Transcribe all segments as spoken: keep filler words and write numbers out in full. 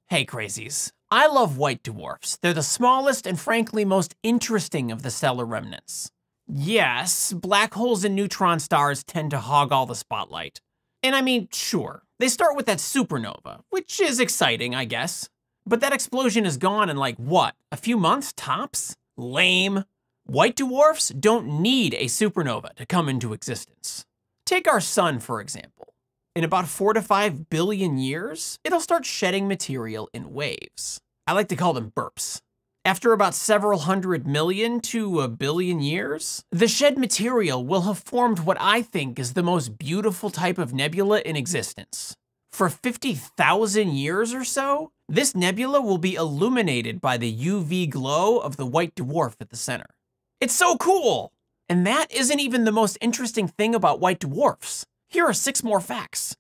Hey crazies, I love white dwarfs. They're the smallest and frankly most interesting of the stellar remnants. Yes, black holes and neutron stars tend to hog all the spotlight. And I mean, sure, they start with that supernova, which is exciting, I guess. But that explosion is gone in like, what, a few months tops? Lame. White dwarfs don't need a supernova to come into existence. Take our sun, for example. In about four to five billion years, it'll start shedding material in waves. I like to call them burps. After about several hundred million to a billion years, the shed material will have formed what I think is the most beautiful type of nebula in existence. For fifty thousand years or so, this nebula will be illuminated by the U V glow of the white dwarf at the center. It's so cool! And that isn't even the most interesting thing about white dwarfs. Here are six more facts.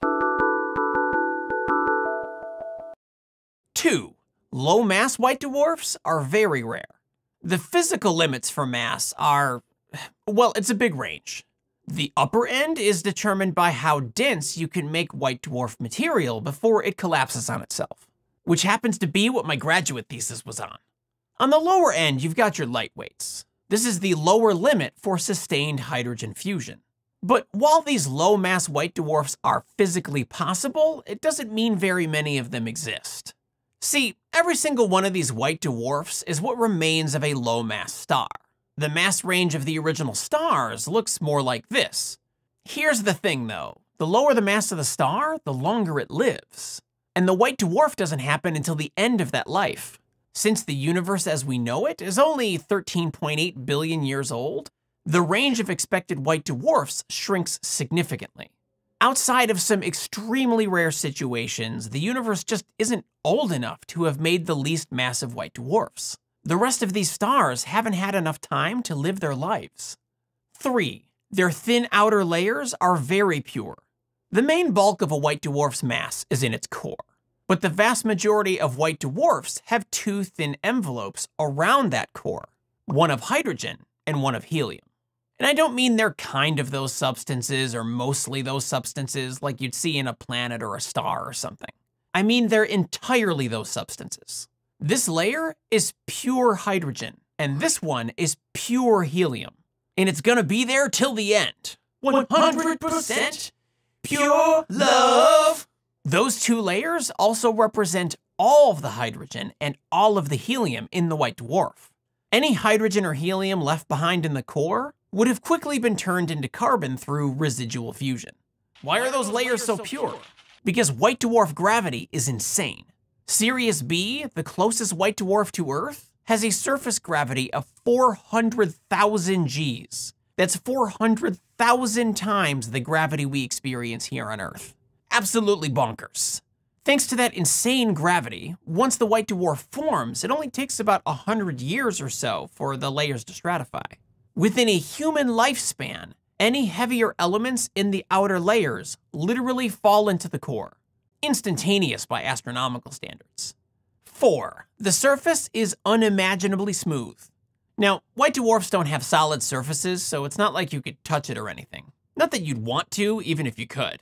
Two, low-mass white dwarfs are very rare. The physical limits for mass are, well, it's a big range. The upper end is determined by how dense you can make white dwarf material before it collapses on itself, which happens to be what my graduate thesis was on. On the lower end, you've got your lightweights. This is the lower limit for sustained hydrogen fusion. But while these low-mass white dwarfs are physically possible, it doesn't mean very many of them exist. See, every single one of these white dwarfs is what remains of a low-mass star. The mass range of the original stars looks more like this. Here's the thing, though. The lower the mass of the star, the longer it lives. And the white dwarf doesn't happen until the end of that life. Since the universe as we know it is only thirteen point eight billion years old, the range of expected white dwarfs shrinks significantly. Outside of some extremely rare situations, the universe just isn't old enough to have made the least massive white dwarfs. The rest of these stars haven't had enough time to live their lives. Three, their thin outer layers are very pure. The main bulk of a white dwarf's mass is in its core, but the vast majority of white dwarfs have two thin envelopes around that core, one of hydrogen and one of helium. And I don't mean they're kind of those substances or mostly those substances like you'd see in a planet or a star or something. I mean they're entirely those substances. This layer is pure hydrogen, and this one is pure helium. And it's gonna be there till the end. one hundred percent pure love! Those two layers also represent all of the hydrogen and all of the helium in the white dwarf. Any hydrogen or helium left behind in the core would have quickly been turned into carbon through residual fusion. Why are those layers so pure? Because white dwarf gravity is insane. Sirius B, the closest white dwarf to Earth, has a surface gravity of four hundred thousand G's. That's four hundred thousand times the gravity we experience here on Earth. Absolutely bonkers. Thanks to that insane gravity, once the white dwarf forms, it only takes about one hundred years or so for the layers to stratify. Within a human lifespan, any heavier elements in the outer layers literally fall into the core. Instantaneous by astronomical standards. Four, the surface is unimaginably smooth. Now, white dwarfs don't have solid surfaces, so it's not like you could touch it or anything. Not that you'd want to, even if you could.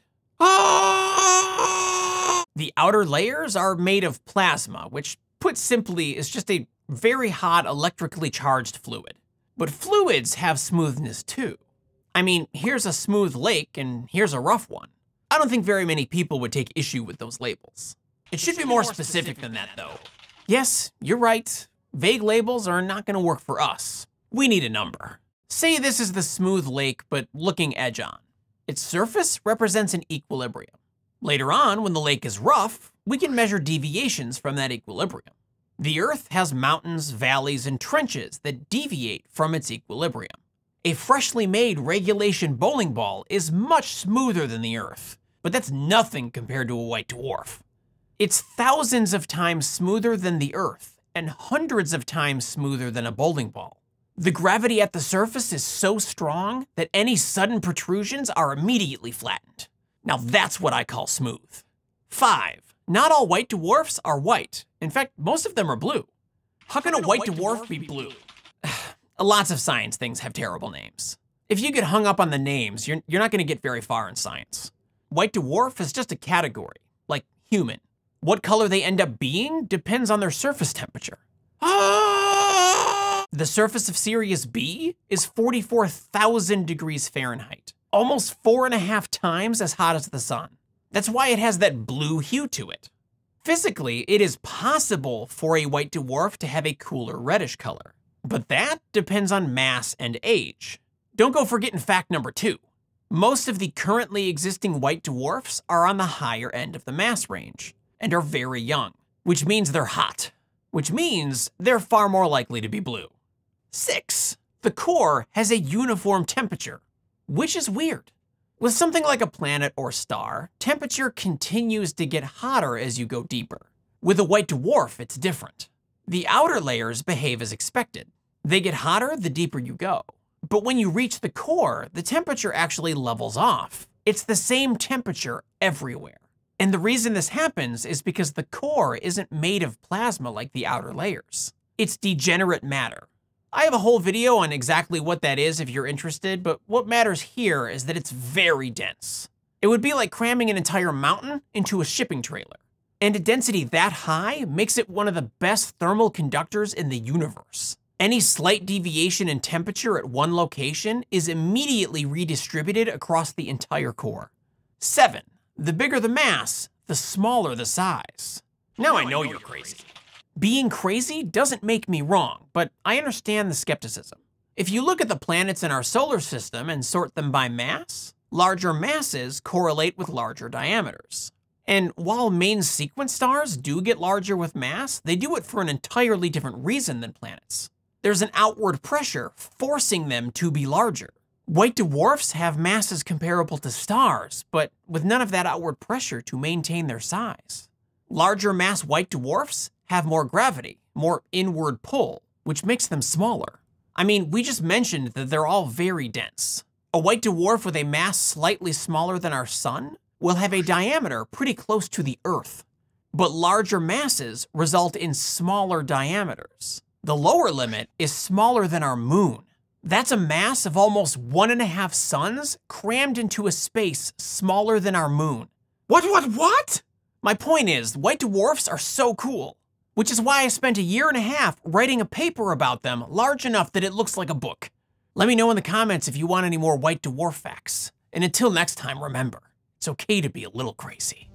The outer layers are made of plasma, which, put simply, is just a very hot electrically charged fluid. But fluids have smoothness too. I mean, here's a smooth lake and here's a rough one. I don't think very many people would take issue with those labels. It should be more specific than that though. Yes, you're right. Vague labels are not gonna work for us. We need a number. Say this is the smooth lake, but looking edge on. Its surface represents an equilibrium. Later on, when the lake is rough, we can measure deviations from that equilibrium. The Earth has mountains, valleys, and trenches that deviate from its equilibrium. A freshly made regulation bowling ball is much smoother than the Earth, but that's nothing compared to a white dwarf. It's thousands of times smoother than the Earth and hundreds of times smoother than a bowling ball. The gravity at the surface is so strong that any sudden protrusions are immediately flattened. Now that's what I call smooth. Five, not all white dwarfs are white. In fact, most of them are blue. How can a white dwarf be blue? Lots of science things have terrible names. If you get hung up on the names, you're, you're not gonna get very far in science. White dwarf is just a category, like human. What color they end up being depends on their surface temperature. The surface of Sirius B is forty-four thousand degrees Fahrenheit, almost four and a half times as hot as the sun. That's why it has that blue hue to it. Physically, it is possible for a white dwarf to have a cooler reddish color, but that depends on mass and age. Don't go forgetting fact number two. Most of the currently existing white dwarfs are on the higher end of the mass range and are very young, which means they're hot, which means they're far more likely to be blue. Six, the core has a uniform temperature, which is weird. With something like a planet or star, temperature continues to get hotter as you go deeper. With a white dwarf, it's different. The outer layers behave as expected. They get hotter the deeper you go. But when you reach the core, the temperature actually levels off. It's the same temperature everywhere. And the reason this happens is because the core isn't made of plasma like the outer layers. It's degenerate matter. I have a whole video on exactly what that is if you're interested, but what matters here is that it's very dense. It would be like cramming an entire mountain into a shipping trailer. And a density that high makes it one of the best thermal conductors in the universe. Any slight deviation in temperature at one location is immediately redistributed across the entire core. Seven, the bigger the mass, the smaller the size. Now I know you're crazy. Being crazy doesn't make me wrong, but I understand the skepticism. If you look at the planets in our solar system and sort them by mass, larger masses correlate with larger diameters. And while main sequence stars do get larger with mass, they do it for an entirely different reason than planets. There's an outward pressure forcing them to be larger. White dwarfs have masses comparable to stars, but with none of that outward pressure to maintain their size. Larger mass white dwarfs have more gravity, more inward pull, which makes them smaller. I mean, we just mentioned that they're all very dense. A white dwarf with a mass slightly smaller than our sun will have a diameter pretty close to the Earth. But larger masses result in smaller diameters. The lower limit is smaller than our moon. That's a mass of almost one and a half suns crammed into a space smaller than our moon. What, what, what? My point is, white dwarfs are so cool, which is why I spent a year and a half writing a paper about them large enough that it looks like a book. Let me know in the comments if you want any more white dwarf facts. And until next time, remember, it's okay to be a little crazy.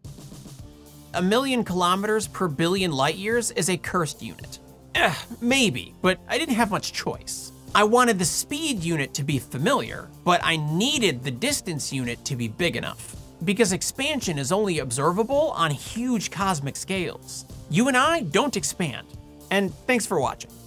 A million kilometers per billion light years is a cursed unit. Eh, maybe, but I didn't have much choice. I wanted the speed unit to be familiar, but I needed the distance unit to be big enough, because expansion is only observable on huge cosmic scales. You and I don't expand. And thanks for watching.